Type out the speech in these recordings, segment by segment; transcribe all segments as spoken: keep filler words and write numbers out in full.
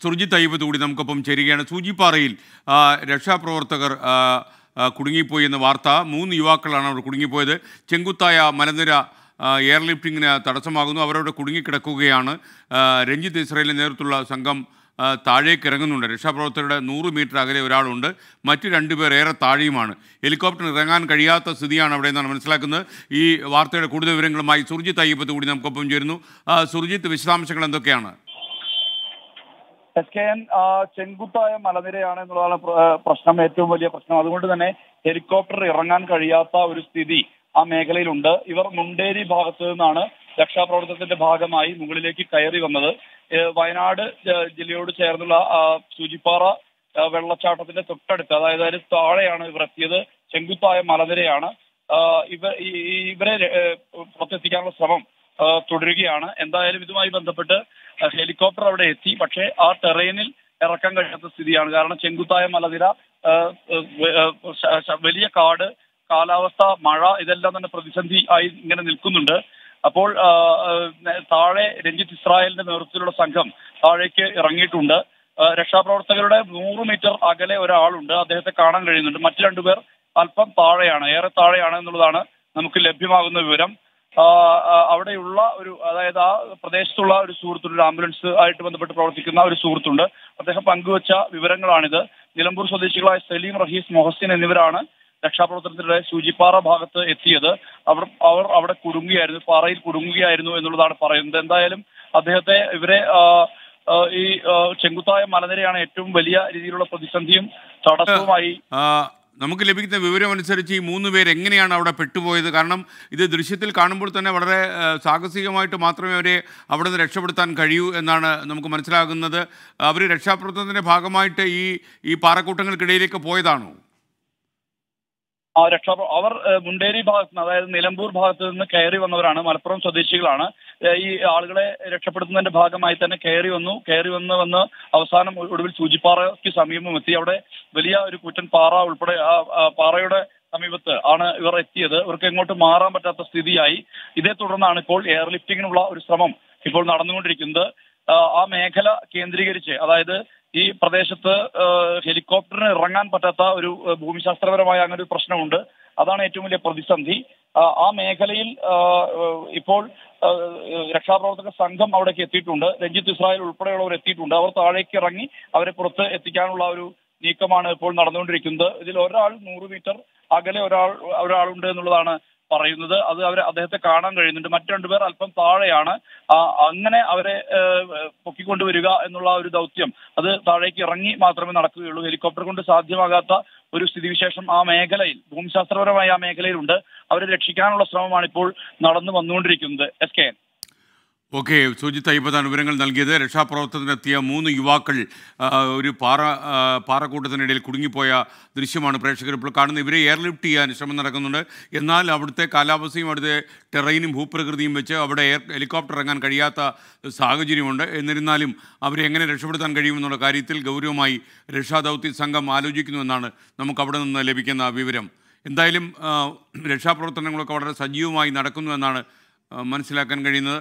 സുർജിത്ത് അയ്യപ്പത്ത് കൂടി നമുക്കൊപ്പം ചേരുകയാണ്. സൂചിപ്പാറയിൽ രക്ഷാപ്രവർത്തകർ കുടുങ്ങിപ്പോയി എന്ന വാർത്ത. മൂന്ന് യുവാക്കളാണ് അവർ കുടുങ്ങിപ്പോയത്. ചെങ്കുത്തായ മലനിര എയർലിഫ്റ്റിങ്ങിന് തടസ്സമാകുന്നു. അവരവിടെ കുടുങ്ങിക്കിടക്കുകയാണ്. രഞ്ജിത്ത് ഇസ്രായേലിൻ്റെ നേതൃത്വത്തിലുള്ള സംഘം താഴേക്ക് ഇറങ്ങുന്നുണ്ട്. രക്ഷാപ്രവർത്തകരുടെ നൂറ് മീറ്റർ അകലെ ഒരാളുണ്ട്, മറ്റു രണ്ടുപേർ ഏറെ താഴെയുമാണ്. ഹെലികോപ്റ്റർ ഇറങ്ങാൻ കഴിയാത്ത സ്ഥിതിയാണ് അവിടെ എന്നാണ് മനസ്സിലാക്കുന്നത്. ഈ വാർത്തയുടെ കൂടുതൽ വിവരങ്ങളുമായി സുർജിത്ത് അയ്യപ്പത്ത് കൂടി നമുക്കൊപ്പം ചേരുന്നു. സുർജിത്ത്, വിശദാംശങ്ങൾ എന്തൊക്കെയാണ്? എസ് കെ എൻ ചെങ്കുത്തായ മലനിരയാണ് എന്നുള്ളതാണ് പ്രശ്നം, ഏറ്റവും വലിയ പ്രശ്നം. അതുകൊണ്ട് തന്നെ ഹെലികോപ്റ്റർ ഇറങ്ങാൻ കഴിയാത്ത ഒരു സ്ഥിതി ആ മേഖലയിലുണ്ട്. ഇവർ മുണ്ടേരി ഭാഗത്ത് നിന്നാണ് രക്ഷാപ്രവർത്തനത്തിന്റെ ഭാഗമായി മുകളിലേക്ക് കയറി വന്നത്. വയനാട് ജില്ലയോട് ചേർന്നുള്ള സൂചിപ്പാറ വെള്ളച്ചാട്ടത്തിന്റെ തൊട്ടടുത്ത്, അതായത് അതിന് താഴെയാണ് ഇവർ എത്തിയത്. ചെങ്കുത്തായ മലനിരയാണ്. ഇവ ഇവരെ പുറത്തെത്തിക്കാനുള്ള ശ്രമം തുടരുകയാണ്. എന്തായാലും ഇതുമായി ബന്ധപ്പെട്ട് ഹെലികോപ്റ്റർ അവിടെ എത്തി, പക്ഷേ ആ ടെറൈനിൽ ഇറക്കാൻ കഴിയാത്ത സ്ഥിതിയാണ്. കാരണം ചെങ്കുത്തായ മലനിര, വലിയ കാട്, കാലാവസ്ഥ, മഴ, ഇതെല്ലാം തന്നെ പ്രതിസന്ധി ആയി ഇങ്ങനെ നിൽക്കുന്നുണ്ട്. അപ്പോൾ താഴെ രഞ്ജിത്ത് ഇസ്രായേലിന്റെ നേതൃത്വത്തിലുള്ള സംഘം താഴേക്ക് ഇറങ്ങിയിട്ടുണ്ട്. രക്ഷാപ്രവർത്തകരുടെ നൂറ് മീറ്റർ അകലെ ഒരാളുണ്ട്, അദ്ദേഹത്തെ കാണാൻ കഴിയുന്നുണ്ട്. മറ്റു രണ്ടുപേർ അല്പം താഴെയാണ്, ഏറെ താഴെയാണ് എന്നുള്ളതാണ് നമുക്ക് ലഭ്യമാകുന്ന വിവരം. അവിടെയുള്ള ഒരു, അതായത് ആ പ്രദേശത്തുള്ള ഒരു സുഹൃത്തുണ്ട്, ഒരു ആംബുലൻസ് ആയിട്ട് ബന്ധപ്പെട്ട് പ്രവർത്തിക്കുന്ന ഒരു സുഹൃത്തുണ്ട്. അദ്ദേഹം പങ്കുവച്ച വിവരങ്ങളാണിത്. നിലമ്പൂർ സ്വദേശികളായ സലീം, റഹീസ്, മൊഹസിൻ എന്നിവരാണ് രക്ഷാപ്രവർത്തനത്തിനിടെ സൂചിപ്പാറ ഭാഗത്ത് എത്തിയത്. അവർ അവർ അവിടെ കുടുങ്ങുകയായിരുന്നു, പാറയിൽ കുടുങ്ങുകയായിരുന്നു എന്നുള്ളതാണ് പറയുന്നത്. എന്തായാലും അദ്ദേഹത്തെ, ഇവരെ ഈ ചെങ്കുത്തായ മലനിരയാണ് ഏറ്റവും വലിയ രീതിയിലുള്ള പ്രതിസന്ധിയും തടസ്സവുമായി. നമുക്ക് ലഭിക്കുന്ന വിവരം അനുസരിച്ച് ഈ മൂന്ന് പേർ എങ്ങനെയാണ് അവിടെ പെട്ടുപോയത്? കാരണം ഇത് ദൃശ്യത്തിൽ കാണുമ്പോൾ തന്നെ വളരെ സാഹസികമായിട്ട് മാത്രമേ അവരെ അവിടെ നിന്ന് രക്ഷപ്പെടുത്താൻ കഴിയൂ എന്നാണ് നമുക്ക് മനസ്സിലാകുന്നത്. അവർ രക്ഷാപ്രവർത്തനത്തിൻ്റെ ഭാഗമായിട്ട് ഈ ഈ പാറക്കൂട്ടങ്ങൾക്കിടയിലേക്ക് പോയതാണോ? ആ രക്ഷാ അവർ മുണ്ടേരി ഭാഗത്ത് നിന്ന്, അതായത് നിലമ്പൂർ ഭാഗത്ത് നിന്ന് കയറി വന്നവരാണ്. മലപ്പുറം സ്വദേശികളാണ്. ഈ ആളുകളെ രക്ഷപ്പെടുത്തുന്നതിന്റെ ഭാഗമായി തന്നെ കയറി വന്നു. കയറി വന്ന് വന്ന് അവസാനം ഒടുവിൽ സൂചിപ്പാറയ്ക്ക് സമീപം എത്തി. അവിടെ വലിയ ഒരു കൂറ്റൻ പാറ ഉൾപ്പെടെ ആ പാറയുടെ സമീപത്ത് ആണ് ഇവർ എത്തിയത്. ഇവർക്ക് എങ്ങോട്ട് മാറാൻ പറ്റാത്ത സ്ഥിതിയായി. ഇതേ തുടർന്നാണ് ഇപ്പോൾ എയർലിഫ്റ്റിങ്ങിനുള്ള ഒരു ശ്രമം ഇപ്പോൾ നടന്നുകൊണ്ടിരിക്കുന്നത്. ആ മേഖല കേന്ദ്രീകരിച്ച്, അതായത് ഈ പ്രദേശത്ത് ഹെലികോപ്റ്ററിന് ഇറങ്ങാൻ പറ്റാത്ത ഒരു ഭൂമിശാസ്ത്രപരമായ അങ്ങനെ ഒരു പ്രശ്നമുണ്ട്. അതാണ് ഏറ്റവും വലിയ പ്രതിസന്ധി. ആ മേഖലയിൽ ഇപ്പോൾ രക്ഷാപ്രവർത്തക സംഘം അവിടേക്ക് എത്തിയിട്ടുണ്ട്. രഞ്ജിത്ത് ഇസ്രായേൽ ഉൾപ്പെടെയുള്ളവർ എത്തിയിട്ടുണ്ട്. അവർ താഴേക്ക് ഇറങ്ങി അവരെ പുറത്ത് എത്തിക്കാനുള്ള ഒരു നീക്കമാണ് ഇപ്പോൾ നടന്നുകൊണ്ടിരിക്കുന്നത്. ഇതിൽ ഒരാൾ നൂറ് മീറ്റർ അകലെ ഒരാൾ ഒരാളുണ്ട് എന്നുള്ളതാണ് പറയുന്നത്. അത് അവരെ അദ്ദേഹത്തെ കാണാൻ കഴിയുന്നുണ്ട്. മറ്റു രണ്ടുപേർ അല്പം താഴെയാണ്. അങ്ങനെ അവരെ പൊക്കിക്കൊണ്ടുവരിക എന്നുള്ള ഒരു ദൗത്യം അത് താഴേക്ക് ഇറങ്ങി മാത്രമേ നടക്കുകയുള്ളൂ. ഹെലികോപ്റ്റർ കൊണ്ട് സാധ്യമാകാത്ത ഒരു സ്ഥിതിവിശേഷം ആ മേഖലയിൽ, ഭൂമിശാസ്ത്രപരമായ ആ മേഖലയിലുണ്ട്. അവരെ രക്ഷിക്കാനുള്ള ശ്രമമാണ് ഇപ്പോൾ നടന്നു വന്നുകൊണ്ടിരിക്കുന്നത്. S K. ഓക്കെ, സുജിത്ത് അയ്യപ്പത്താണ് വിവരങ്ങൾ നൽകിയത്. രക്ഷാപ്രവർത്തനത്തിനെത്തിയ മൂന്ന് യുവാക്കൾ ഒരു പാറ പാറക്കൂട്ടത്തിനിടയിൽ കുടുങ്ങിപ്പോയ ദൃശ്യമാണ് പ്രേക്ഷകർ ഇപ്പോൾ കാണുന്നത്. ഇവരെ എയർലിഫ്റ്റ് ചെയ്യാൻ ശ്രമം നടക്കുന്നുണ്ട്. എന്നാൽ അവിടുത്തെ കാലാവസ്ഥയും അവിടുത്തെ ടെറൈനും ഭൂപ്രകൃതിയും വെച്ച് അവിടെ എയർ ഹെലികോപ്റ്റർ ഇറങ്ങാൻ കഴിയാത്ത സാഹചര്യമുണ്ട്. എന്നിരുന്നാലും അവരെ എങ്ങനെ രക്ഷപ്പെടുത്താൻ കഴിയുമെന്നുള്ള കാര്യത്തിൽ ഗൗരവമായി രക്ഷാദൗത്യ സംഘം ആലോചിക്കുന്നുവെന്നാണ് നമുക്ക് അവിടെ നിന്ന് ലഭിക്കുന്ന വിവരം. എന്തായാലും രക്ഷാപ്രവർത്തനങ്ങളൊക്കെ വളരെ സജീവമായി നടക്കുന്നുവെന്നാണ് മനസ്സിലാക്കാൻ കഴിയുന്നത്.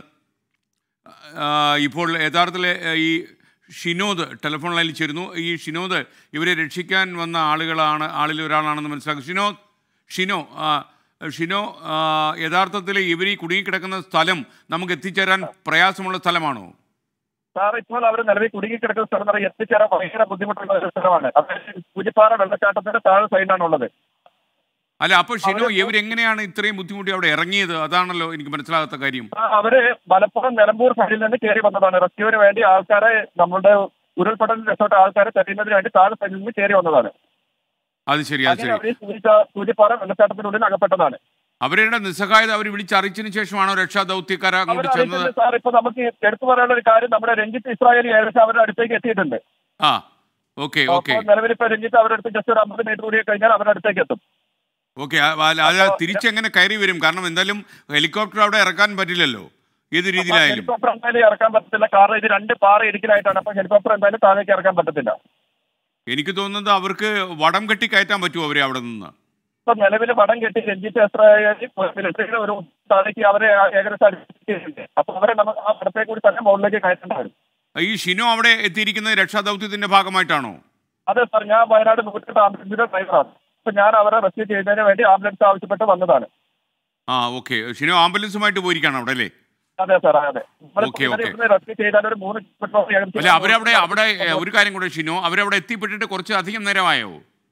ഇപ്പോൾ യഥാർത്ഥത്തിൽ ഈ ഷിനോദ് ടെലിഫോൺ ലൈനിൽ ചേരുന്നു. ഈ ഷിനോദ് ഇവരെ രക്ഷിക്കാൻ വന്ന ആളുകളാണ്, ആളിൽ ഒരാളാണെന്ന് മനസ്സിലാക്കും. ഷിനോ ഷിനോ ഷിനോ യഥാർത്ഥത്തിൽ ഇവർ ഈ കുടുങ്ങിക്കിടക്കുന്ന സ്ഥലം നമുക്ക് എത്തിച്ചേരാൻ പ്രയാസമുള്ള സ്ഥലമാണോ? സാർ, ഇപ്പോൾ അവർ നിലവിൽ കുടുങ്ങിക്കിടക്കുന്ന സ്ഥലം എത്തിച്ചേരാൻ ഭയങ്കര ബുദ്ധിമുട്ടുള്ള ഒരു സ്ഥലമാണ്. അതായത് സൂചിപ്പാറ വെള്ളച്ചാട്ടത്തിന്റെ താഴെ സൈഡിലാണ് ഉള്ളത്. അല്ല, അപ്പോൾ ഷിനോ ഇവരെങ്ങനെയാണ് ഇത്രയും ബുദ്ധിമുട്ടി അവിടെ ഇറങ്ങിയത്? അതാണല്ലോ എനിക്ക് മനസ്സിലാകാത്ത കാര്യം. അവര് മലപ്പുറം നിലമ്പൂർ സൈഡിൽ നിന്ന് കയറി വന്നതാണ്. റെസ്ക്യൂവിന് വേണ്ടി ആൾക്കാരെ, നമ്മുടെ ഉരുൾപൊട്ടലിൽ രക്ഷപ്പെട്ട ആൾക്കാരെ തെറ്റുന്നതിന് വേണ്ടി താഴെ സൈഡിൽ നിന്ന് കയറി വന്നതാണ്. അത് ശരി, അത് ശരി. സൂചിപ്പാറ വെള്ളച്ചാട്ടത്തിനുള്ളിൽ അകപ്പെട്ടതാണ്. അവരുടെ നിസ്സഹായത അവർ വിളിച്ചറിയിച്ചതിന് ശേഷമാണോ രക്ഷാ ദൗത്യക്കാർ അങ്ങോട്ട് ചെന്നത്? സാർ, ഇപ്പൊ നമുക്ക് എടുത്തു പറയാനുള്ള ഒരു കാര്യം, നമ്മുടെ രഞ്ജിത്ത് ഇസ്രായേലി ഏകദേശം അവരുടെ അടുത്തേക്ക് എത്തിയിട്ടുണ്ട്. ആ, ഓക്കെ ഓക്കെ. നിലവിൽ ഇപ്പൊ രഞ്ജിത്ത് അവരുടെ അടുത്ത് ജസ്റ്റ് ഒരു അമ്പത് മീറ്റർ കൂടി കഴിഞ്ഞാൽ അവരുടെ അടുത്തേക്ക് എത്തും. ഓക്കെ, അത് തിരിച്ചെങ്ങനെ കയറി വരും? കാരണം എന്തായാലും ഹെലികോപ്റ്റർ അവിടെ ഇറക്കാൻ പറ്റില്ലല്ലോ ഏത് രീതിയിലായാലും. ഹെലികോപ്റ്റർ എന്തായാലും ഇറക്കാൻ പറ്റത്തില്ല, കാരണം ഇത് രണ്ട് പാറ ഇടുക്കിലായിട്ടാണ്. അപ്പൊ ഹെലികോപ്റ്റർ എന്തായാലും താഴേക്ക് ഇറക്കാൻ പറ്റത്തില്ല. എനിക്ക് തോന്നുന്നത് അവർക്ക് വടം കെട്ടി കയറ്റാൻ പറ്റുമോ അവരെ അവിടെ നിന്ന്? ഇപ്പൊ നിലവിൽ വടം കെട്ടി രഞ്ജിത്ത് ഇസ്രായേലി ഒരു താഴേക്ക് അവരെ ഏകദേശം അടുപ്പിച്ചിട്ടുണ്ട്. അപ്പൊ അവരെ നമ്മൾ ആ വടത്തെ കൂടി തന്നെ മുകളിലേക്ക് കയറ്റേണ്ടി വരും. ഈ ഷിനോ അവിടെ എത്തിയിരിക്കുന്നത് രക്ഷാദൗത്യത്തിന്റെ ഭാഗമായിട്ടാണോ? അതെ സാർ, ഞാൻ വയനാട് നൂറ്റെട്ട് ആംബുലൻസിന്റെ ഡ്രൈവറാണ്. അപ്പൊ ഞാൻ അവരെ റെസ്ക്യൂ ചെയ്യുന്നതിന് വേണ്ടി ആംബുലൻസ് ആവശ്യപ്പെട്ട് വന്നതാണ്. ആ ഓക്കെ, ഷിനോ ആംബുലൻസുമായിട്ട് പോയിരിക്കുകയാണ് അവിടെ അല്ലേ? അതെ സാർ, അതെ. Okay okay. റെസ്ക്യൂ ചെയ്താൽ ഒരു മൂന്ന് അല്ല അവരവിടെ അവിടെ ഒരു കാര്യം കൂടെ ഷിനോ, അവരവിടെ എത്തിപ്പെട്ടിട്ട് കുറച്ച് അധികം നേരമായോ?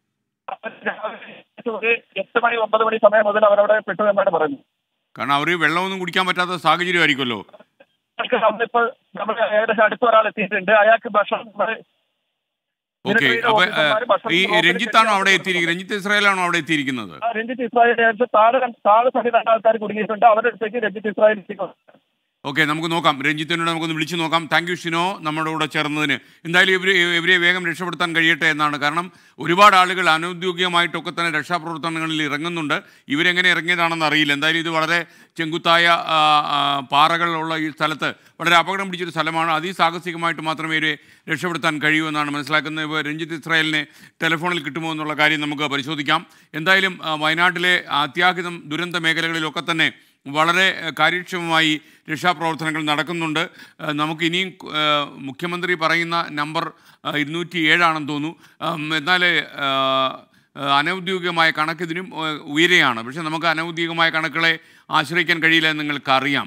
ഒരു എട്ട് മണി ഒമ്പത് മണി സമയം മുതൽ അവരവിടെ പെട്ടു എന്നാണ് പറയുന്നത്. കാരണം അവർ വെള്ളമൊന്നും കുടിക്കാൻ പറ്റാത്ത സാഹചര്യമായിരിക്കുമല്ലോ. നമ്മളിപ്പോൾ നമ്മൾ ഏകദേശം അടുത്ത ഒരാൾ എത്തിയിട്ടുണ്ട്. അയാൾക്ക് ഭക്ഷണം. ഓക്കെ, അപ്പൊ ഈ രഞ്ജിത്താണോ അവിടെ എത്തിയിരിക്കുന്നത്? രഞ്ജിത്ത് ഇസ്രായേലാണോ അവിടെ എത്തിയിരിക്കുന്നത്? രഞ്ജിത്ത് ഇസ്രായേൽ താഴെ താഴെ സഹിത ആൾക്കാർ കുടുങ്ങിയിട്ടുണ്ട്. അവരുടെ അടുത്തേക്ക് രഞ്ജിത്ത് ഇസ്രായേൽ എത്തിക്കുന്നു. ഓക്കെ, നമുക്ക് നോക്കാം, രഞ്ജിത്തിനോട് നമുക്കൊന്ന് വിളിച്ചു നോക്കാം. താങ്ക് യു ഷിനോ നമ്മുടെ കൂടെ ചേർന്നതിന്. എന്തായാലും ഇവർ ഇവരെ വേഗം രക്ഷപ്പെടുത്താൻ കഴിയട്ടെ എന്നാണ്. കാരണം ഒരുപാട് ആളുകൾ അനൗദ്യോഗികമായിട്ടൊക്കെ തന്നെ രക്ഷാപ്രവർത്തനങ്ങളിൽ ഇറങ്ങുന്നുണ്ട്. ഇവരെങ്ങനെ ഇറങ്ങിയതാണെന്ന് അറിയില്ല. എന്തായാലും ഇത് വളരെ ചെങ്കുത്തായ പാറകളുള്ള ഈ സ്ഥലത്ത് വളരെ അപകടം പിടിച്ചൊരു സ്ഥലമാണ്. അതിസാഹസികമായിട്ട് മാത്രമേ ഇവരെ രക്ഷപ്പെടുത്താൻ കഴിയൂ എന്നാണ് മനസ്സിലാക്കുന്നത്. ഇപ്പോൾ രഞ്ജിത്ത് ഇസ്രായേലിനെ ടെലിഫോണിൽ കിട്ടുമോ എന്നുള്ള കാര്യം നമുക്ക് പരിശോധിക്കാം. എന്തായാലും വയനാട്ടിലെ അത്യാഹിതം ദുരന്ത മേഖലകളിലൊക്കെ തന്നെ വളരെ കാര്യക്ഷമമായി രക്ഷാപ്രവർത്തനങ്ങൾ നടക്കുന്നുണ്ട്. നമുക്ക് ഇനിയും മുഖ്യമന്ത്രി പറയുന്ന നമ്പർ ഇരുന്നൂറ്റി ഏഴാണെന്ന് തോന്നുന്നു. എന്നാൽ അനൗദ്യോഗികമായ കണക്കിതിനും ഉയരെയാണ്. പക്ഷേ നമുക്ക് അനൗദ്യോഗികമായ കണക്കുകളെ ആശ്രയിക്കാൻ കഴിയില്ല എന്ന് നിങ്ങൾക്കറിയാം.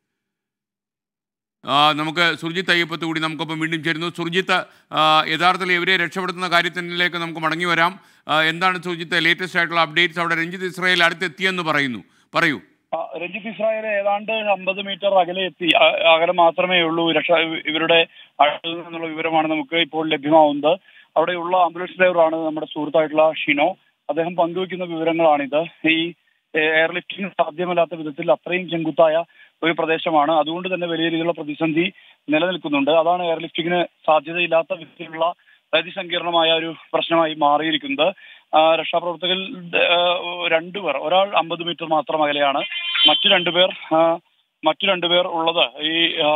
നമുക്ക് സുർജിത്ത് അയ്യപ്പത്ത് കൂടി നമുക്കൊപ്പം വീണ്ടും ചേരുന്നു. സുർജിത്ത്, യഥാർത്ഥത്തിൽ ഇവരെ രക്ഷപ്പെടുത്തുന്ന കാര്യത്തിലേക്ക് നമുക്ക് മടങ്ങി വരാം. എന്താണ് സുർജിത്ത് ലേറ്റസ്റ്റ് ആയിട്ടുള്ള അപ്ഡേറ്റ്സ്? അവിടെ രഞ്ജിത്ത് ഇസ്രായേൽ അടുത്തെത്തിയെന്ന് പറയുന്നു, പറയൂ. രഞ്ജിത്ത് ഇസ്രായേൽ ഏതാണ്ട് അമ്പത് മീറ്റർ അകലെ എത്തി. അകലെ മാത്രമേ ഉള്ളൂ. രക്ഷ ഇവരുടെ അടുത്തു നിന്നുള്ള വിവരമാണ് നമുക്ക് ഇപ്പോൾ ലഭ്യമാവുന്നത്. അവിടെയുള്ള ആംബുലൻസ് ഡ്രൈവറാണ് നമ്മുടെ സുഹൃത്തായിട്ടുള്ള ഷിനോ. അദ്ദേഹം പങ്കുവയ്ക്കുന്ന വിവരങ്ങളാണിത്. ഈ എയർലിഫ്റ്റിംഗ് സാധ്യമല്ലാത്ത വിധത്തിൽ അത്രയും ചെങ്കുത്തായ ഒരു പ്രദേശമാണ്. അതുകൊണ്ട് തന്നെ വലിയ രീതിയിലുള്ള പ്രതിസന്ധി നിലനിൽക്കുന്നുണ്ട്. അതാണ് എയർലിഫ്റ്റിങ്ങിന് സാധ്യതയില്ലാത്ത വിധത്തിലുള്ള അതിസങ്കീർണമായ ഒരു പ്രശ്നമായി മാറിയിരിക്കുന്നത്. രക്ഷാപ്രവർത്തകരിൽ രണ്ടുപേർ, ഒരാൾ അമ്പത് മീറ്റർ മാത്രം അകലെയാണ്. മറ്റു രണ്ടുപേർ മറ്റു രണ്ടുപേർ ഉള്ളത് ഈ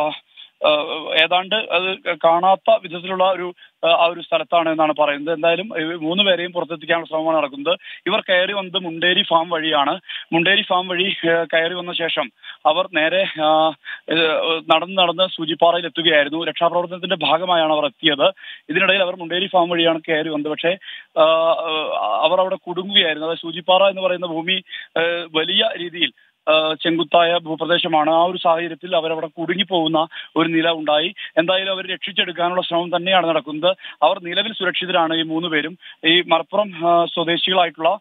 ഏതാണ്ട് അത് കാണാത്ത വിധത്തിലുള്ള ഒരു ആ ഒരു സ്ഥലത്താണ് എന്നാണ് പറയുന്നത്. എന്തായാലും മൂന്ന് പേരെയും പുറത്തെത്തിക്കാനുള്ള ശ്രമമാണ് നടക്കുന്നത്. ഇവർ കയറി വന്നത് മുണ്ടേരി ഫാം വഴിയാണ്. മുണ്ടേരി ഫാം വഴി കയറി വന്ന ശേഷം അവർ നേരെ നടന്ന് നടന്ന് സൂചിപ്പാറയിൽ എത്തുകയായിരുന്നു. രക്ഷാപ്രവർത്തനത്തിന്റെ ഭാഗമായാണ് അവർ എത്തിയത്. ഇതിനിടയിൽ അവർ മുണ്ടേരി ഫാം വഴിയാണ് കയറി വന്നത്. പക്ഷേ അവർ അവിടെ കുടുങ്ങുകയായിരുന്നു. അതായത് സൂചിപ്പാറ എന്ന് പറയുന്ന ഭൂമി വലിയ രീതിയിൽ ചെങ്കുത്തായ ഭൂപ്രദേശമാണ്. ആ ഒരു സാഹചര്യത്തിൽ അവരവിടെ കുടുങ്ങിപ്പോകുന്ന ഒരു നില ഉണ്ടായി. എന്തായാലും അവർ രക്ഷിച്ചെടുക്കാനുള്ള ശ്രമം തന്നെയാണ് നടക്കുന്നത്. അവർ നിലവിൽ സുരക്ഷിതരാണ്. ഈ മൂന്ന് പേരും ഈ മലപ്പുറം സ്വദേശികളായിട്ടുള്ള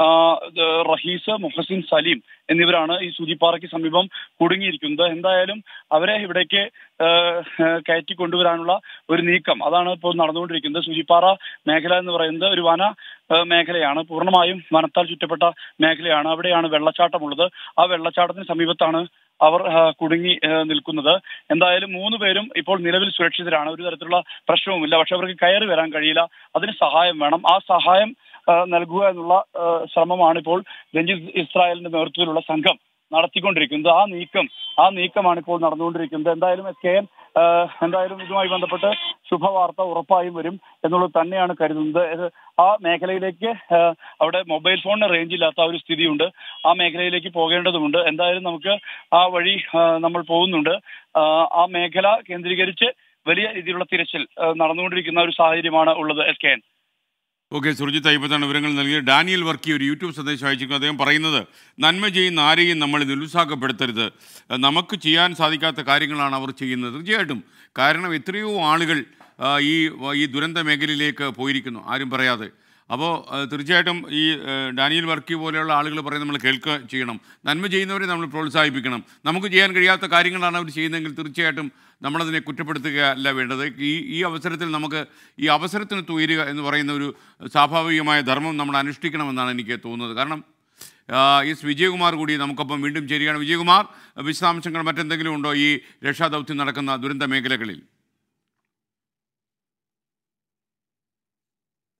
റഹീസ്, മുഹസിൻ, സലീം എന്നിവരാണ് ഈ സൂചിപ്പാറയ്ക്ക് സമീപം കുടുങ്ങിയിരിക്കുന്നത്. എന്തായാലും അവരെ ഇവിടേക്ക് കയറ്റി കൊണ്ടുവരാനുള്ള ഒരു നീക്കം അതാണ് ഇപ്പോൾ നടന്നുകൊണ്ടിരിക്കുന്നത്. സൂചിപ്പാറ മേഖല എന്ന് പറയുന്നത് ഒരു വന മേഖലയാണ്. പൂർണ്ണമായും വനത്താൽ ചുറ്റപ്പെട്ട മേഖലയാണ്. അവിടെയാണ് വെള്ളച്ചാട്ടമുള്ളത്. ആ വെള്ളച്ചാട്ടത്തിന് സമീപത്താണ് അവർ കുടുങ്ങി നിൽക്കുന്നത്. എന്തായാലും മൂന്ന് പേരും ഇപ്പോൾ നിലവിൽ സുരക്ഷിതരാണ്. ഒരു തരത്തിലുള്ള പ്രശ്നവുമില്ല. പക്ഷെ അവർക്ക് കയറി വരാൻ കഴിയില്ല. അതിന് സഹായം വേണം. ആ സഹായം നൽകുക എന്നുള്ള ശ്രമമാണ് ഇപ്പോൾ രഞ്ജിത്ത് ഇസ്രായേലിന്റെ നേതൃത്വത്തിലുള്ള സംഘം നടത്തിക്കൊണ്ടിരിക്കുന്നത്. ആ നീക്കം ആ നീക്കമാണ് ഇപ്പോൾ നടന്നുകൊണ്ടിരിക്കുന്നത്. എന്തായാലും കെ എൻ എന്തായാലും ഇതുമായി ബന്ധപ്പെട്ട് ശുഭവാർത്ത ഉറപ്പായും വരും എന്നുള്ളത് തന്നെയാണ് കരുതുന്നത്. ആ മേഖലയിലേക്ക് അവിടെ മൊബൈൽ ഫോണിന് റേഞ്ച് ഇല്ലാത്ത ഒരു സ്ഥിതിയുണ്ട്. ആ മേഖലയിലേക്ക് പോകേണ്ടതുണ്ട്. എന്തായാലും നമുക്ക് ആ വഴി നമ്മൾ പോകുന്നുണ്ട്. ആ മേഖല കേന്ദ്രീകരിച്ച് വലിയ രീതിയിലുള്ള തിരച്ചിൽ നടന്നുകൊണ്ടിരിക്കുന്ന ഒരു സാഹചര്യമാണ് ഉള്ളത്. S K N. Okay, Surjith അയ്യപ്പത്താണ് വിവരങ്ങൾ നൽകിയത്. ഡാനിയൽ വർക്കി ഒരു യൂട്യൂബ് സന്ദേശം അയച്ചിരിക്കുന്നു. അദ്ദേഹം പറയുന്നത്, നന്മ ചെയ്യുന്ന ആരെയും നമ്മൾ നിരുത്സാഹപ്പെടുത്തരുത്. നമുക്ക് ചെയ്യാൻ സാധിക്കാത്ത കാര്യങ്ങളാണ് അവർ ചെയ്യുന്നത്. തീർച്ചയായിട്ടും, കാരണം എത്രയോ ആളുകൾ ഈ ഈ ദുരന്ത മേഖലയിലേക്ക് പോയിരിക്കുന്നു, ആരും പറയാതെ. അപ്പോൾ തീർച്ചയായിട്ടും ഈ ഡാനിയൽ വർക്കി പോലെയുള്ള ആളുകൾ പറയുന്നത് നമ്മൾ കേൾക്കുക ചെയ്യണം. നന്മ ചെയ്യുന്നവരെ നമ്മൾ പ്രോത്സാഹിപ്പിക്കണം. നമുക്ക് ചെയ്യാൻ കഴിയാത്ത കാര്യങ്ങളാണ് അവർ ചെയ്യുന്നതെങ്കിൽ തീർച്ചയായിട്ടും നമ്മളതിനെ കുറ്റപ്പെടുത്തുകയല്ല വേണ്ടത്. ഈ ഈ അവസരത്തിൽ നമുക്ക് ഈ അവസരത്തിന് തുയരുക എന്ന് പറയുന്ന ഒരു സ്വാഭാവികമായ ധർമ്മം നമ്മൾ അനുഷ്ഠിക്കണമെന്നാണ് എനിക്ക് തോന്നുന്നത്. കാരണം എസ് വിജയകുമാർ കൂടി നമുക്കൊപ്പം വീണ്ടും ചേരുകയാണ്. വിജയകുമാർ, വിശദാംശങ്ങൾ മറ്റെന്തെങ്കിലും ഉണ്ടോ ഈ രക്ഷാദൗത്യം നടക്കുന്ന ദുരന്ത മേഖലകളിൽ?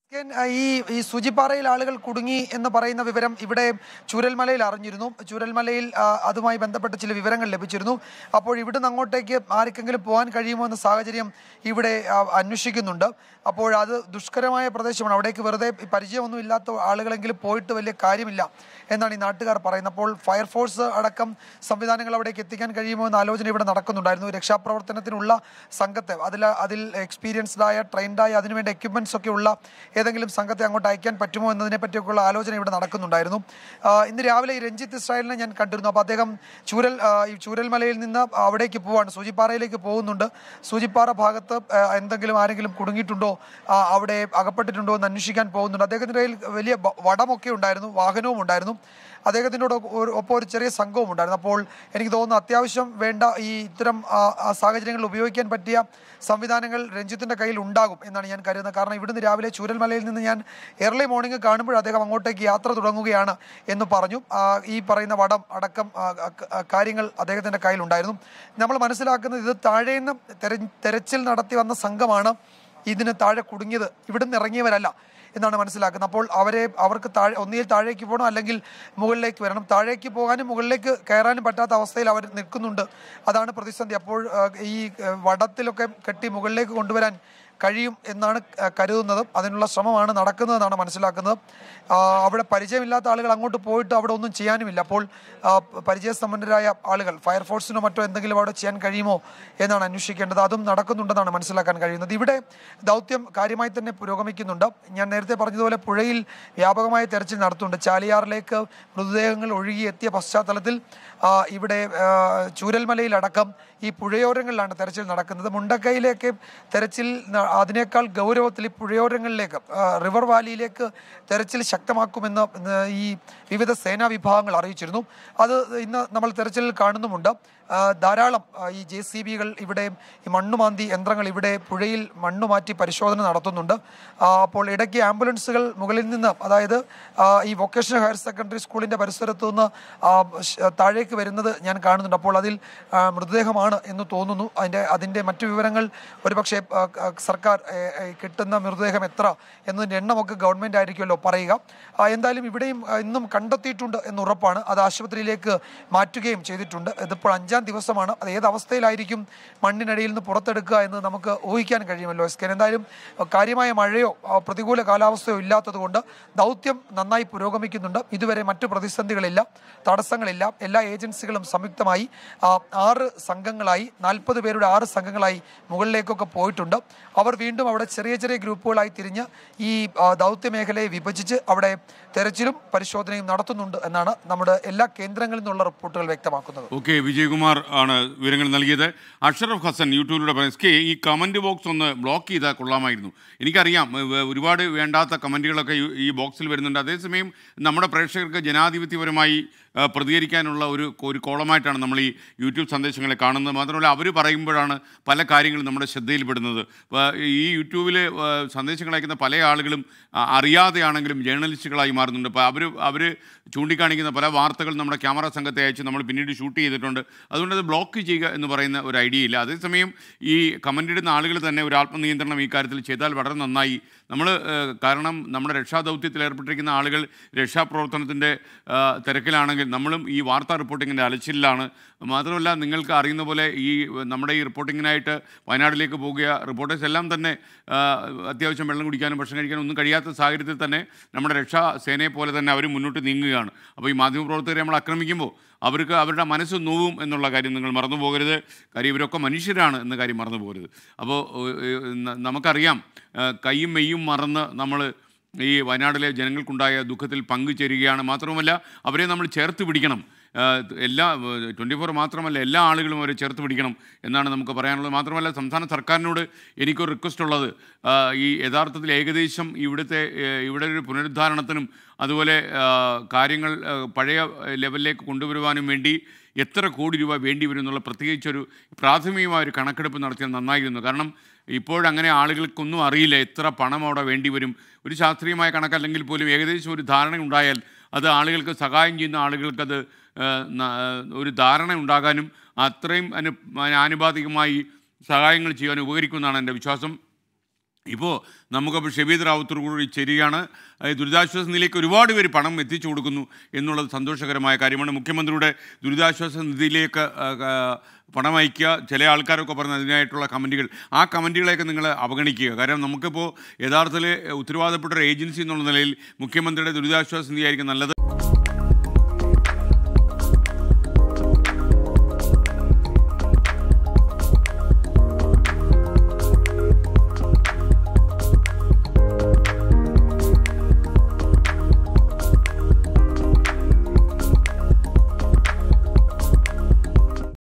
കെൻ, ആ, ഈ ഈ സുജിപ്പാറയിൽ ആളുകൾ കുടുങ്ങി എന്ന് പറയുന്ന വിവരം ഇവിടെ ചൂരൽമലയിൽ അറിഞ്ഞിരുന്നു. ചൂരൽമലയിൽ ആ, അതുമായി ബന്ധപ്പെട്ട ചില വിവരങ്ങൾ ലഭിച്ചിരുന്നു. അപ്പോൾ ഇവിടുന്ന് അങ്ങോട്ടേക്ക് ആർക്കെങ്കിലും പോകാൻ കഴിയുമോ എന്ന സാഹചര്യം ഇവിടെ ആ, അന്വേഷിക്കുന്നുണ്ട്. അപ്പോൾ അത് ദുഷ്കരമായ പ്രദേശമാണ്. അവിടേക്ക് വെറുതെ പരിചയമൊന്നും ഇല്ലാത്ത ആളുകളെങ്കിലും പോയിട്ട് വലിയ കാര്യമില്ല എന്നാണ് ഈ നാട്ടുകാർ പറയുന്നത്. അപ്പോൾ ഫയർഫോഴ്സ് അടക്കം സംവിധാനങ്ങൾ അവിടേക്ക് എത്തിക്കാൻ കഴിയുമോ എന്ന ആലോചന ഇവിടെ നടക്കുന്നുണ്ടായിരുന്നു. രക്ഷാപ്രവർത്തനത്തിനുള്ള സംഘത്തെ അതിൽ അതിൽ എക്സ്പീരിയൻസ്ഡായ ട്രെയിൻഡായ അതിനുവേണ്ട എക്യുപ്മെൻറ്റ്സ് ഒക്കെ ഉള്ള ഏതെങ്കിലും സംഘത്തെ അങ്ങോട്ട് അയക്കാൻ പറ്റുമോ എന്നതിനെ പറ്റിയൊക്കെയുള്ള ആലോചന ഇവിടെ നടക്കുന്നുണ്ടായിരുന്നു. ഇന്ന് രാവിലെ ഈ രഞ്ജിത്ത് ഇസ്രായേലിനെ ഞാൻ കണ്ടിരുന്നു. അപ്പോൾ അദ്ദേഹം ചൂരൽ ഈ ചൂരൽമലയിൽ നിന്ന് അവിടേക്ക് പോവാണ്, സൂചിപ്പാറയിലേക്ക് പോകുന്നുണ്ട്. സൂചിപ്പാറ ഭാഗത്ത് എന്തെങ്കിലും ആരെങ്കിലും കുടുങ്ങിയിട്ടുണ്ടോ, അവിടെ അകപ്പെട്ടിട്ടുണ്ടോ എന്ന് അന്വേഷിക്കാൻ പോകുന്നുണ്ട്. അദ്ദേഹത്തിൻ്റെ കയ്യിൽ വലിയ വടമൊക്കെ ഉണ്ടായിരുന്നു, വാഹനവും ഉണ്ടായിരുന്നു. അദ്ദേഹത്തിൻ്റെ ഒപ്പം ഒരു ചെറിയ സംഘവും ഉണ്ടായിരുന്നു. അപ്പോൾ എനിക്ക് തോന്നുന്നു അത്യാവശ്യം വേണ്ട ഈ ഇത്തരം സാഹചര്യങ്ങളിൽ ഉപയോഗിക്കാൻ പറ്റിയ സംവിധാനങ്ങൾ രഞ്ജിത്തിൻ്റെ കയ്യിൽ ഉണ്ടാകും എന്നാണ് ഞാൻ കരുതുന്നത്. കാരണം ഇവിടുന്ന് രാവിലെ ചൂരൽമലയിൽ നിന്ന് ഞാൻ എർലി മോർണിംഗ് കാണുമ്പോൾ അദ്ദേഹം അങ്ങോട്ടേക്ക് യാത്ര തുടങ്ങുകയാണ് എന്ന് പറഞ്ഞു. ഈ പറയുന്ന വടം അടക്കം കാര്യങ്ങൾ അദ്ദേഹത്തിൻ്റെ കയ്യിലുണ്ടായിരുന്നു. നമ്മൾ മനസ്സിലാക്കുന്നത് ഇത് താഴേന്ന് തെര തെരച്ചിൽ നടത്തി വന്ന സംഘമാണ് ഇതിന് താഴെ കുടുങ്ങിയത്, ഇവിടുന്ന് ഇറങ്ങിയവരല്ല എന്നാണ് മനസ്സിലാക്കുന്നത്. അപ്പോൾ അവരെ അവർക്ക് താഴെ ഒന്നുകിൽ താഴേക്ക് പോകണം അല്ലെങ്കിൽ മുകളിലേക്ക് വരണം. താഴേക്ക് പോകാനും മുകളിലേക്ക് കയറാനും പറ്റാത്ത അവസ്ഥയിൽ അവർ നിൽക്കുന്നുണ്ട്. അതാണ് പ്രതിസന്ധി. അപ്പോൾ ഈ വടത്തിലൊക്കെ കെട്ടി മുകളിലേക്ക് കൊണ്ടുവരാൻ കഴിയും എന്നാണ് കരുതുന്നത്. അതിനുള്ള ശ്രമമാണ് നടക്കുന്നതെന്നാണ് മനസ്സിലാക്കുന്നത്. അവിടെ പരിചയമില്ലാത്ത ആളുകൾ അങ്ങോട്ട് പോയിട്ട് അവിടെ ഒന്നും ചെയ്യാനുമില്ല. അപ്പോൾ പരിചയസമ്പന്നരായ ആളുകൾ ഫയർഫോഴ്സിനോ മറ്റോ എന്തെങ്കിലും അവിടെ ചെയ്യാൻ കഴിയുമോ എന്നാണ് അന്വേഷിക്കേണ്ടത്. അതും നടക്കുന്നുണ്ടെന്നാണ് മനസ്സിലാക്കാൻ കഴിയുന്നത്. ഇവിടെ ദൗത്യം കാര്യമായി തന്നെ പുരോഗമിക്കുന്നുണ്ട്. ഞാൻ നേരത്തെ പറഞ്ഞതുപോലെ പുഴയിൽ വ്യാപകമായ തെരച്ചിൽ നടത്തുന്നുണ്ട്. ചാലിയാറിലേക്ക് മൃതദേഹങ്ങൾ ഒഴുകിയെത്തിയ പശ്ചാത്തലത്തിൽ ഇവിടെ ചൂരൽമലയിലടക്കം ഈ പുഴയോരങ്ങളിലാണ് തെരച്ചിൽ നടക്കുന്നത്. മുണ്ടക്കൈയിലേക്ക് തെരച്ചിൽ അതിനേക്കാൾ ഗൗരവത്തിൽ ഈ പുഴയോരങ്ങളിലേക്ക് റിവർ വാലിയിലേക്ക് തെരച്ചിൽ ശക്തമാക്കുമെന്ന് ഈ വിവിധ സേനാ വിഭാഗങ്ങൾ അറിയിച്ചിരുന്നു. അത് ഇന്ന് നമ്മൾ തെരച്ചിലിൽ കാണുന്നുമുണ്ട്. ധാരാളം ഈ ജെ സി ബികൾ ഇവിടെ ഈ മണ്ണുമാന്തി യന്ത്രങ്ങൾ ഇവിടെ പുഴയിൽ മണ്ണ് മാറ്റി പരിശോധന നടത്തുന്നുണ്ട്. അപ്പോൾ ഇടയ്ക്ക് ആംബുലൻസുകൾ മുകളിൽ നിന്ന്, അതായത് ഈ വൊക്കേഷണൽ ഹയർ സെക്കൻഡറി സ്കൂളിൻ്റെ പരിസരത്തു നിന്ന് താഴേക്ക് വരുന്നത് ഞാൻ കാണുന്നുണ്ട്. അപ്പോൾ അതിൽ മൃതദേഹമാണ് എന്ന് തോന്നുന്നു. അതിൻ്റെ അതിൻ്റെ മറ്റു വിവരങ്ങൾ ഒരുപക്ഷെ സർക്കാർ കിട്ടുന്ന മൃതദേഹം എത്ര എന്നതിൻ്റെ എണ്ണമൊക്കെ ഗവൺമെൻറ് ആയിരിക്കുമല്ലോ പറയുക. എന്തായാലും ഇവിടെയും ഇന്നും കണ്ടെത്തിയിട്ടുണ്ട് എന്ന് ഉറപ്പാണ്. അത് ആശുപത്രിയിലേക്ക് മാറ്റുകയും ചെയ്തിട്ടുണ്ട്. ഇതിപ്പോൾ അഞ്ചാം ദിവസമാണ്. അത് ഏത് അവസ്ഥയിലായിരിക്കും മണ്ണിനടിയിൽ നിന്ന് പുറത്തെടുക്കുക എന്ന് നമുക്ക് ഊഹിക്കാൻ കഴിയുമല്ലോ എസ് കെ. എന്തായാലും കാര്യമായ മഴയോ പ്രതികൂല കാലാവസ്ഥയോ ഇല്ലാത്തത് കൊണ്ട് ദൗത്യം നന്നായി പുരോഗമിക്കുന്നുണ്ട്. ഇതുവരെ മറ്റു പ്രതിസന്ധികളില്ല, തടസ്സങ്ങളില്ല. എല്ലാ ഏജൻസികളും സംയുക്തമായി ആറ് സംഘങ്ങളായി നാൽപ്പത് പേരുടെ ആറ് സംഘങ്ങളായി മുകളിലേക്കൊക്കെ പോയിട്ടുണ്ട്. അവർ വീണ്ടും അവിടെ ചെറിയ ചെറിയ ഗ്രൂപ്പുകളായി തിരിഞ്ഞ് ഈ ദൗത്യ മേഖലയെ വിഭജിച്ച് അവിടെ തെരച്ചിലും പരിശോധനയും നടത്തുന്നുണ്ട് എന്നാണ് നമ്മുടെ എല്ലാ കേന്ദ്രങ്ങളിൽ നിന്നുള്ള റിപ്പോർട്ടുകൾ വ്യക്തമാക്കുന്നത്. ഓക്കെ, വിജയകുമാർ ആണ് വിവരങ്ങൾ നൽകിയത്. അഷറഫ് ഹസൻ യൂട്യൂബിലൂടെ പറഞ്ഞു, ഈ കമൻറ്റ് ബോക്സ് ഒന്ന് ബ്ലോക്ക് ചെയ്താൽ കൊള്ളാമായിരുന്നു. എനിക്കറിയാം ഒരുപാട് വേണ്ടാത്ത കമൻറ്റുകളൊക്കെ ഈ ബോക്സിൽ വരുന്നുണ്ട്. അതേസമയം നമ്മുടെ പ്രേക്ഷകർക്ക് ജനാധിപത്യപരമായി പ്രതികരിക്കാനുള്ള ഒരു ഒരു കോളമായിട്ടാണ് നമ്മൾ ഈ യൂട്യൂബ് സന്ദേശങ്ങളെ കാണുന്നത്. മാത്രമല്ല അവർ പറയുമ്പോഴാണ് പല കാര്യങ്ങളും നമ്മുടെ ശ്രദ്ധയിൽപ്പെടുന്നത്. ഈ യൂട്യൂബിൽ സന്ദേശങ്ങൾ അയക്കുന്ന പല ആളുകളും അറിയാതെയാണെങ്കിലും ജേർണലിസ്റ്റുകളായി മാറുന്നുണ്ട്. അപ്പോൾ അവർ അവർ ചൂണ്ടിക്കാണിക്കുന്ന പല വാർത്തകൾ നമ്മുടെ ക്യാമറ സംഘത്തെ അയച്ച് നമ്മൾ പിന്നീട് ഷൂട്ട് ചെയ്തിട്ടുണ്ട്. അതുകൊണ്ട് അത് ബ്ലോക്ക് ചെയ്യുക എന്ന് പറയുന്ന ഒരു ഐഡിയ ഇല്ല. അതേസമയം ഈ കമൻ്റ് ഇടുന്ന ആളുകൾ തന്നെ ഒരു ആത്മനിയന്ത്രണം ഈ കാര്യത്തിൽ ചെയ്താൽ വളരെ നന്നായി. നമ്മൾ കാരണം നമ്മുടെ രക്ഷാദൗത്യത്തിൽ ഏർപ്പെട്ടിരിക്കുന്ന ആളുകൾ രക്ഷാപ്രവർത്തനത്തിൻ്റെ തിരക്കിലാണെങ്കിൽ നമ്മളും ഈ വാർത്താ റിപ്പോർട്ടിങ്ങിൻ്റെ അലച്ചിലാണ്. മാത്രമല്ല നിങ്ങൾക്ക് അറിയുന്ന പോലെ ഈ നമ്മുടെ ഈ റിപ്പോർട്ടിങ്ങിനായിട്ട് വയനാട്ടിലേക്ക് പോകുക റിപ്പോർട്ടേഴ്സ് എല്ലാം തന്നെ അത്യാവശ്യം വെള്ളം കുടിക്കാനും ഭക്ഷണം കഴിക്കാനും ഒന്നും കഴിയാത്ത സാഹചര്യത്തിൽ തന്നെ നമ്മുടെ രക്ഷാസേനയെ പോലെ തന്നെ അവർ മുന്നോട്ട് നീങ്ങുകയാണ്. അപ്പോൾ ഈ മാധ്യമപ്രവർത്തകരെ നമ്മൾ ആക്രമിക്കുമ്പോൾ അവർക്ക് അവരുടെ മനസ്സ് നോവും എന്നുള്ള കാര്യം നിങ്ങൾ മറന്നു പോകരുത്. കാര്യം ഇവരൊക്കെ മനുഷ്യരാണ് എന്ന കാര്യം മറന്നു പോകരുത്. അപ്പോൾ നമുക്കറിയാം കൈയും മെയ്യും മറന്ന് നമ്മൾ ഈ വയനാട്ടിലെ ജനങ്ങൾക്കുണ്ടായ ദുഃഖത്തിൽ പങ്കുചേരുകയാണ്. മാത്രവുമല്ല അവരെ നമ്മൾ ചേർത്ത് പിടിക്കണം. എല്ലാ ട്വൻറ്റി ഫോർ മാത്രമല്ല എല്ലാ ആളുകളും അവരെ ചേർത്ത് പിടിക്കണം എന്നാണ് നമുക്ക് പറയാനുള്ളത്. മാത്രമല്ല സംസ്ഥാന സർക്കാരിനോട് എനിക്കൊരു റിക്വസ്റ്റ് ഉള്ളത്, ഈ യഥാർത്ഥത്തിൽ ഏകദേശം ഇവിടുത്തെ ഇവിടെ ഒരു പുനരുദ്ധാരണത്തിനും അതുപോലെ കാര്യങ്ങൾ പഴയ ലെവലിലേക്ക് കൊണ്ടുവരുവാനും വേണ്ടി എത്ര കോടി രൂപ വേണ്ടി വരും എന്നുള്ള പ്രത്യേകിച്ചൊരു പ്രാഥമികമായ ഒരു കണക്കെടുപ്പ് നടത്തിയാൽ നന്നായിരുന്നു. കാരണം ഇപ്പോഴങ്ങനെ ആളുകൾക്കൊന്നും അറിയില്ല എത്ര പണം അവിടെ വേണ്ടി വരും. ഒരു ശാസ്ത്രീയമായ കണക്കല്ലെങ്കിൽ പോലും ഏകദേശം ഒരു ധാരണ ഉണ്ടായാൽ അത് ആളുകൾക്ക് സഹായം ചെയ്യുന്ന ആളുകൾക്കത് ഒരു ധാരണ ഉണ്ടാകാനും അത്രയും അനു ആനുപാതികമായി സഹായങ്ങൾ ചെയ്യാൻ ഉപകരിക്കുമെന്നാണ് എൻ്റെ വിശ്വാസം. ഇപ്പോൾ നമുക്കപ്പോൾ ഷബീദ് റാവുത്തർ കൂടി ചേരുകയാണ്. ദുരിതാശ്വാസ നിധിയിലേക്ക് ഒരുപാട് പേര് പണം എത്തിച്ചു കൊടുക്കുന്നു എന്നുള്ളത് സന്തോഷകരമായ കാര്യമാണ്. മുഖ്യമന്ത്രിയുടെ ദുരിതാശ്വാസ നിധിയിലേക്ക് പണം അയക്കുക, ചില ആൾക്കാരൊക്കെ പറഞ്ഞ അതിനായിട്ടുള്ള കമൻറ്റുകൾ, ആ കമൻറ്റുകളെയൊക്കെ നിങ്ങൾ അവഗണിക്കുക. കാരണം നമുക്കിപ്പോൾ യഥാർത്ഥത്തിൽ ഉത്തരവാദപ്പെട്ട ഒരു ഏജൻസി എന്നുള്ള നിലയിൽ മുഖ്യമന്ത്രിയുടെ ദുരിതാശ്വാസ നിധിയായിരിക്കും നല്ലത്.